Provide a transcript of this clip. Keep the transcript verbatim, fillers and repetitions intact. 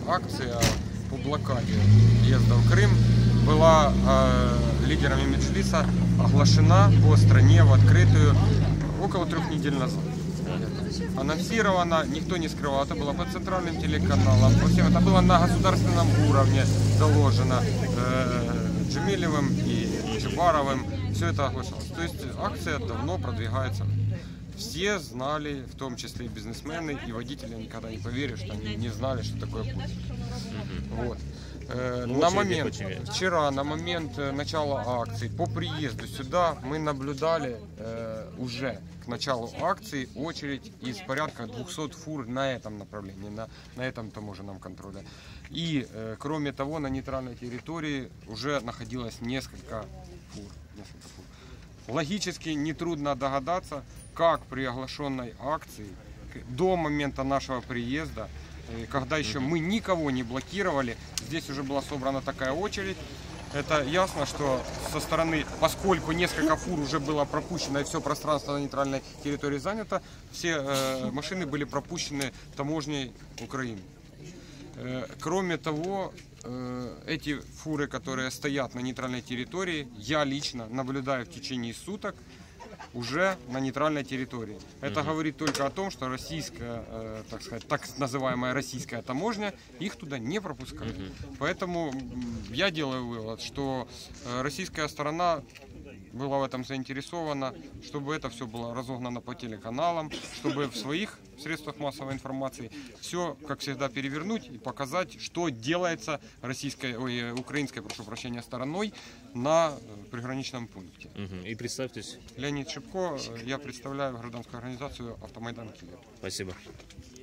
акция по блокаде въезда в Крым была э, лидерами Меджлиса оглашена по стране в открытую около трех недель назад. Анонсировано, никто не скрывал, это было по центральным телеканалам, по всем, это было на государственном уровне заложено э, Джемилевым и Чубаровым, все это оглашалось. То есть акция давно продвигается. Все знали, в том числе и бизнесмены, и водители, никогда не поверят, что они не знали, что такое путь. Вот. Э, Ну, на момент, вчера, на момент начала акции, по приезду сюда мы наблюдали э, уже к началу акции очередь из порядка двухсот фур на этом направлении, на, на этом таможенном контроле. И э, кроме того, на нейтральной территории уже находилось несколько фур. Несколько фур. Логически нетрудно догадаться, как при оглашенной акции до момента нашего приезда, когда еще мы никого не блокировали, здесь уже была собрана такая очередь. Это ясно, что со стороны, поскольку несколько фур уже было пропущено и все пространство на нейтральной территории занято, все э, машины были пропущены таможней Украины. Э, кроме того, э, эти фуры, которые стоят на нейтральной территории, я лично наблюдаю в течение суток уже на нейтральной территории. Это угу. говорит только о том, что российская, э, так сказать, так называемая российская таможня их туда не пропускает. Угу. Поэтому я делаю вывод, что российская сторона была в этом заинтересована, чтобы это все было разогнано по телеканалам, чтобы в своих средствах массовой информации все, как всегда, перевернуть и показать, что делается российской, ой, украинской, прошу прощения, стороной на приграничном пункте. Угу. И представьтесь. Леонид Шипко, я представляю гражданскую организацию «Автомайдан Киев». Спасибо.